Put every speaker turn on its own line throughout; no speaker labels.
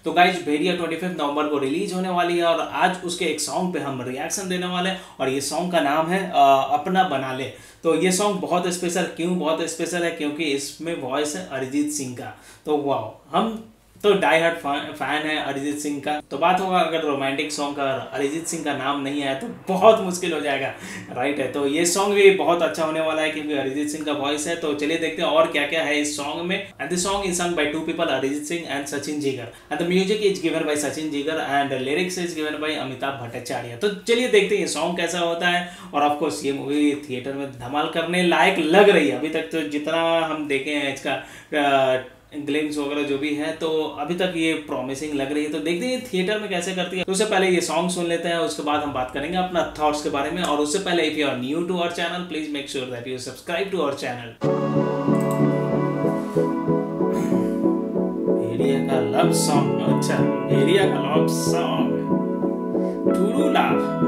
तो गाइज भेड़िया 25 नवंबर को रिलीज होने वाली है और आज उसके एक सॉन्ग पे हम रिएक्शन देने वाले हैं और ये सॉन्ग का नाम है अपना बना ले। तो ये सॉन्ग बहुत स्पेशल, क्यों बहुत स्पेशल है? क्योंकि इसमें वॉइस है अरिजीत सिंह का। तो वाह, हम तो डाई हार्ट फैन है अरिजीत सिंह का। तो बात होगा अगर रोमांटिक सॉन्ग का अरिजीत सिंह का नाम नहीं आया तो बहुत मुश्किल हो जाएगा, राइट है। तो ये सॉन्ग भी बहुत अच्छा होने वाला है क्योंकि अरिजीत सिंह का वॉइस है। तो चलिए देखते हैं और क्या क्या है इस सॉन्ग में। And this song is sung by two people, Arijit Singh and Sachin Jigar. And the music is given by Sachin Jigar and lyrics is given by Amitabh Bhattacharya. तो चलिए देखते हैं ये सॉन्ग कैसा होता है। और ऑफकोर्स ये मूवी थिएटर में धमाल करने लायक लग रही है। अभी तक तो जितना हम देखे हैं इसका ग्लिम्स वगैरह जो भी है, तो अभी तक ये प्रॉमिसिंग लग रही है। तो देखते हैं थिएटर में कैसे करती है। तो उससे पहले ये सॉन्ग सुन लेते हैं, उसके बाद हम बात करेंगे अपना थॉट्स के बारे में। और उससे पहले if you are new to our channel please make sure that you subscribe to our channel. Bhediya का लव सॉन्ग, अच्छा भेड़िया का लव सॉन्ग, ट्रू लव।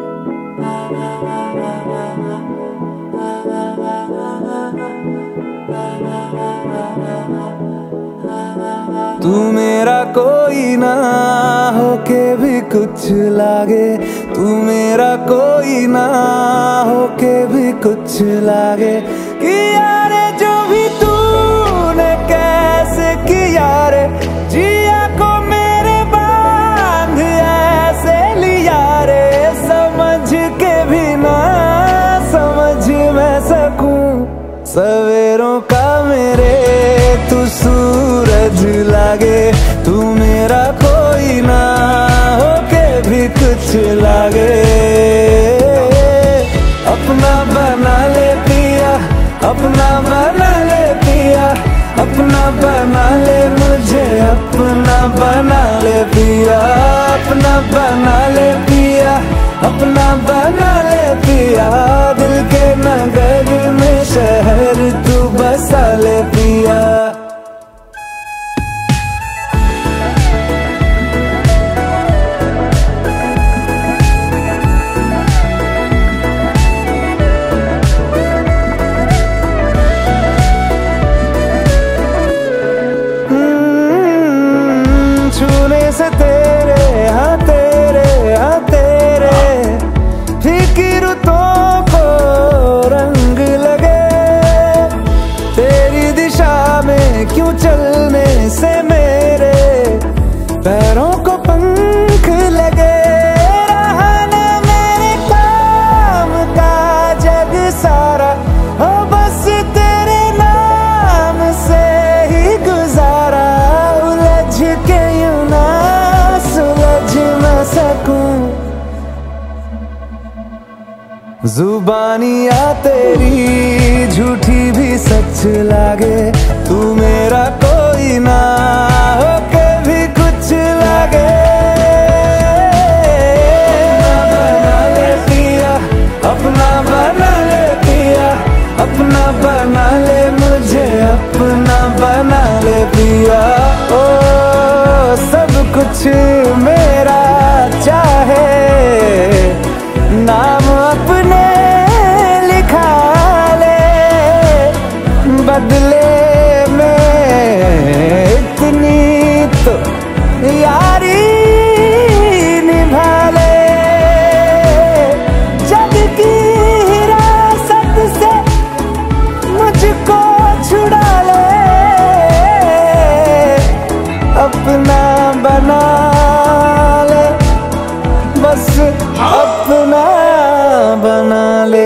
तू मेरा कोई ना होके भी कुछ लागे, तू मेरा कोई ना होके भी कुछ लागे। किया रे जो भी तूने कैसे किया रे, जिया को मेरे बांध ऐसे लिया रे। समझ के भी ना समझ मैं सकूं सवेरों का मेरे तू सूरज लागे। तू मेरा कोई ना होके भी कुछ लागे। अपना बना ले पिया, अपना बना ले पिया, अपना बना ले मुझे, अपना बना ले पिया, अपना बना ले पिया, अपना बना ले पिया। दिल के नगर में शहर तू बसा ले पिया। छूने से तेरे हाँ तेरे हाँ तेरे फिक्र तो को रंग लगे। तेरी दिशा में क्यों चलने से मेरे पैरों को पंख लगे। रहा ना मेरे काम का जग सारा, हो बस तेरे नाम से ही गुजारा। उलझ के यूं ना सुलझ न सकूं, जुबानियाँ तेरी झूठी भी सच लागे। तू मेरा कोई ना होके भी कुछ लागे। अपना बना ले पिया, अपना बना ले मुझे, अपना बना ले पिया। ओ सब कुछ मेरा चाहे, नाम अपने लिखा ले। बदले में इतनी तो यारी निभा ले। जग की हिरासत से मुझको छुड़ा ले। अपना बना ले, बस अपना बना ले,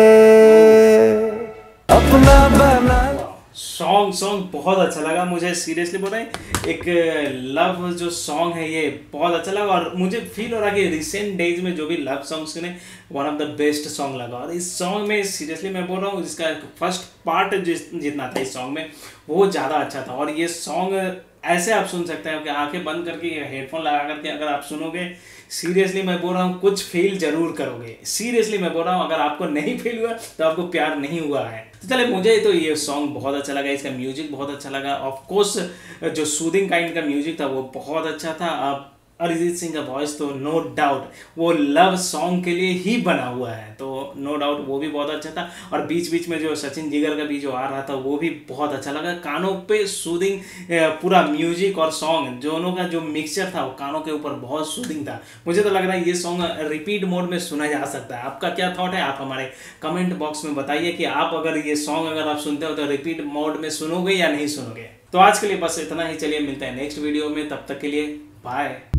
अपना बना।
सॉन्ग बहुत अच्छा लगा मुझे, सीरियसली बोल रहे हैं। एक लव जो सॉन्ग है ये बहुत अच्छा लगा और मुझे फील हो रहा है कि रिसेंट डेज में जो भी लव सॉन्ग सुने one of the best song लगा। और इस सॉन्ग में सीरियसली मैं बोल रहा हूँ, इसका फर्स्ट पार्ट जितना था इस सॉन्ग में वो ज़्यादा अच्छा था। और ये सॉन्ग ऐसे आप सुन सकते हैं कि आंखें बंद करके हेडफोन लगा करके अगर आप सुनोगे, सीरियसली मैं बोल रहा हूँ कुछ फील जरूर करोगे। सीरियसली मैं बोल रहा हूँ, अगर आपको नहीं फील हुआ तो आपको प्यार नहीं हुआ है। तो चले, मुझे तो ये सॉन्ग बहुत अच्छा लगा, इसका म्यूजिक बहुत अच्छा लगा। ऑफ कोर्स जो सूदिंग काइंड का म्यूजिक था वो बहुत अच्छा था। अब अरिजीत सिंह का वॉइस तो नो डाउट वो लव सॉन्ग के लिए ही बना हुआ है, तो नो डाउट वो भी बहुत अच्छा था। और बीच बीच में जो सचिन जिगर का भी जो आ रहा था वो भी बहुत अच्छा लगा, कानों पे सूदिंग पूरा म्यूजिक और सॉन्ग दोनों का जो मिक्सचर था वो कानों के ऊपर बहुत सूदिंग था। मुझे तो लग रहा है ये सॉन्ग रिपीट मोड में सुना जा सकता है। आपका क्या थॉट है, आप हमारे कमेंट बॉक्स में बताइए कि आप अगर ये सॉन्ग अगर आप सुनते हो तो रिपीट मोड में सुनोगे या नहीं सुनोगे। तो आज के लिए बस इतना ही, चलिए मिलते हैं नेक्स्ट वीडियो में, तब तक के लिए बाय।